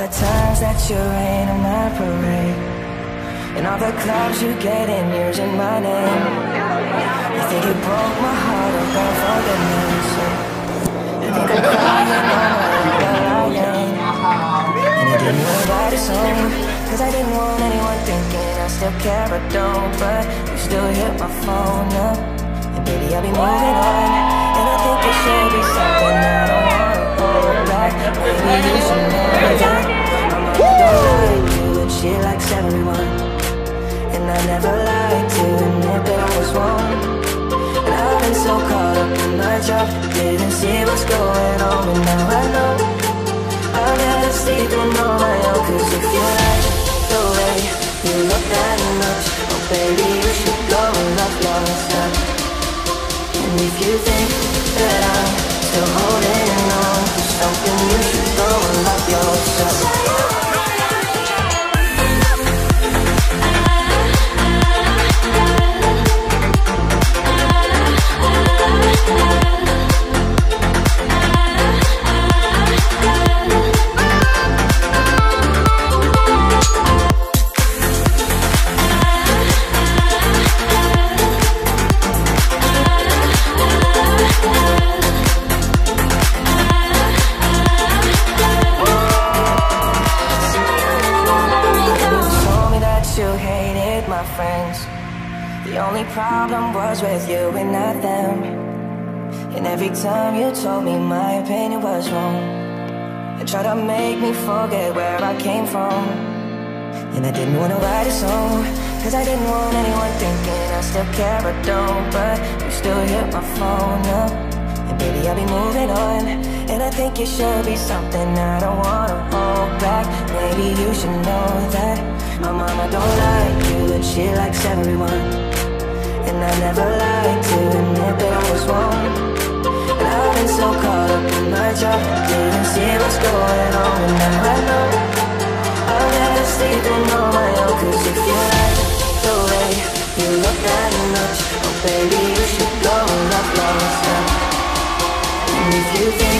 times that you rain on my parade, and all the clubs you get in using my name. You think you broke my heart, oh God, for goodness sake. You think I'm crying on my own, lying. And you didn't want to write a song, cause I didn't want anyone thinking I still care but don't. But you still hit my phone up, and baby I'll be moving on. And I think it should be something I don't wanna hold back. Maybe you should know that my mama don't like you and she likes everyone, and I never lied to admit that I was wrong. And I've been so caught up in my job, didn't see what's going on, but now I know I'll never see through on my own. Cause if you like the way you look that much, oh baby you should go and love yourself. And if you think that I'm still holding on to something, you should go and love yourself. The only problem was with you and not them. And every time you told me my opinion was wrong, and tried to make me forget where I came from. And I didn't want to write a song, cause I didn't want anyone thinking I still care but don't. But you still hit my phone up, and baby I'll be moving on. And I think it should be something I don't wanna hold back. Maybe you should know that my mama don't like you and she likes everyone, and I never lied to admit that I was wrong. And I've been so caught up in my job, didn't see what's going on, and now I know I'll never sleep on my own. Cause if you like the way you look that much, oh baby you should go and love yourself. And if you think